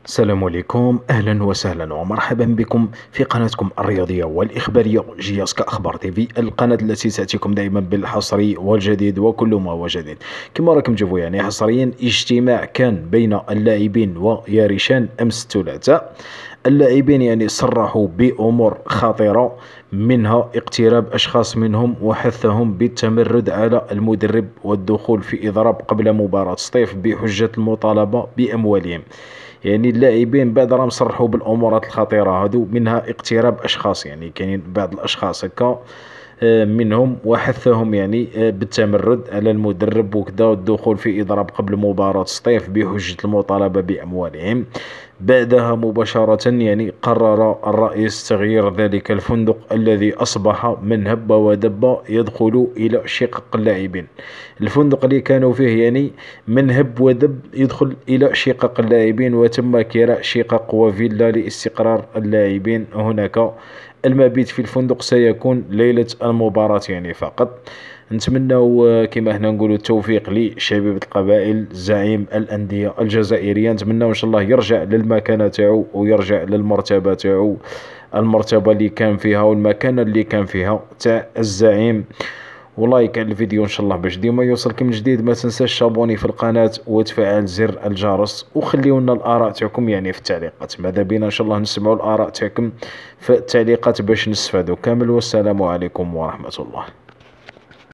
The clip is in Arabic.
السلام عليكم، أهلا وسهلا ومرحبا بكم في قناتكم الرياضية والإخبارية جياس كأخبار تيفي، القناة التي تأتيكم دائما بالحصري والجديد وكل ما هو جديد. كما راكم تشوفوا حصريا اجتماع كان بين اللاعبين وياريشان أمس الثلاثاء. اللاعبين صرحوا بأمور خطيرة، منها اقتراب أشخاص منهم وحثهم بالتمرد على المدرب والدخول في إضراب قبل مباراة سطيف بحجة المطالبة بأموالهم. اللاعبين بعد راه مصرحوا بالامورات الخطيره هذو، منها اقتراب اشخاص، كاينين بعض الاشخاص هكا منهم وحثهم بالتمرد على المدرب وكذا والدخول في إضراب قبل مباراة سطيف بحجة المطالبة بأموالهم. بعدها مباشرة قرر الرئيس تغيير ذلك الفندق الذي أصبح من هب ودب يدخل إلى شقق اللاعبين. الفندق اللي كانوا فيه من هب ودب يدخل إلى شقق اللاعبين، وتم كراء شقق وفيلا لاستقرار اللاعبين هناك. المبيت في الفندق سيكون ليلة المباراة فقط. نتمنى كما هنا نقولوا التوفيق لشبيبة القبائل زعيم الأندية الجزائرية. نتمنى إن شاء الله يرجع للمكانة تاعو ويرجع للمرتبة تاعو، المرتبة اللي كان فيها والمكانة اللي كان فيها تاع الزعيم. ولايك على الفيديو ان شاء الله باش ديما يوصلكم من جديد. ما تنساش تابوني في القناة وتفعل زر الجرس، وخليو لنا الاراء تاعكم في التعليقات. ماذا بينا ان شاء الله نسمعوا الاراء تاعكم في التعليقات باش نستفادوا كامل. والسلام عليكم ورحمة الله.